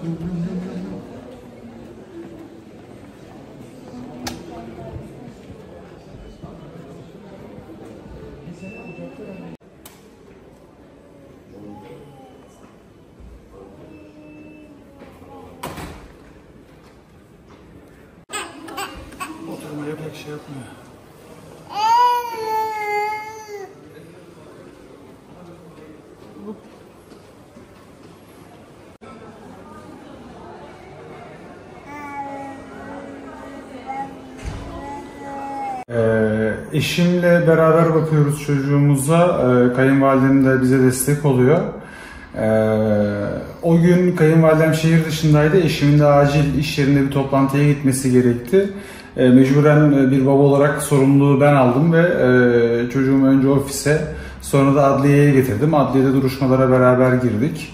Oturmaya pek şey yapmıyor. Eşimle beraber bakıyoruz çocuğumuza. Kayınvalidem de bize destek oluyor. O gün kayınvalidem şehir dışındaydı. Eşimin de acil iş yerinde bir toplantıya gitmesi gerekti. Mecburen bir baba olarak sorumluluğu ben aldım ve çocuğumu önce ofise, sonra da adliyeye getirdim. Adliyede duruşmalara beraber girdik.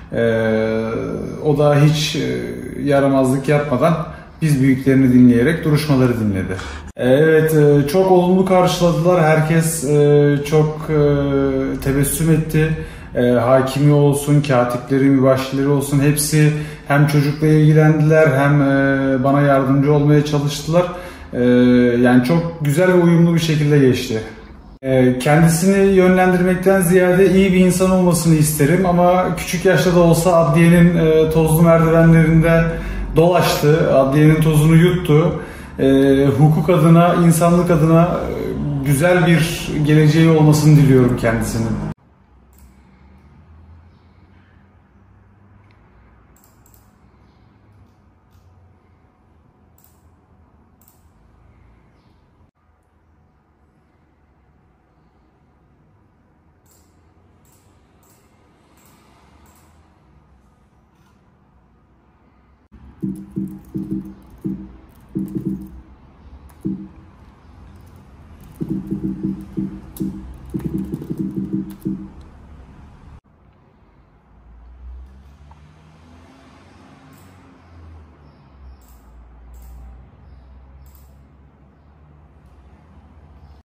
O da hiç yaramazlık yapmadan biz büyüklerini dinleyerek duruşmaları dinledi. Evet, çok olumlu karşıladılar. Herkes çok tebessüm etti. Hakimi olsun, katipleri, mübaşirleri olsun hepsi hem çocukla ilgilendiler hem bana yardımcı olmaya çalıştılar. Yani çok güzel ve uyumlu bir şekilde geçti. Kendisini yönlendirmekten ziyade iyi bir insan olmasını isterim ama küçük yaşta da olsa adliyenin tozlu merdivenlerinde dolaştı, adliyenin tozunu yuttu. Hukuk adına, insanlık adına güzel bir geleceği olmasını diliyorum kendisinin.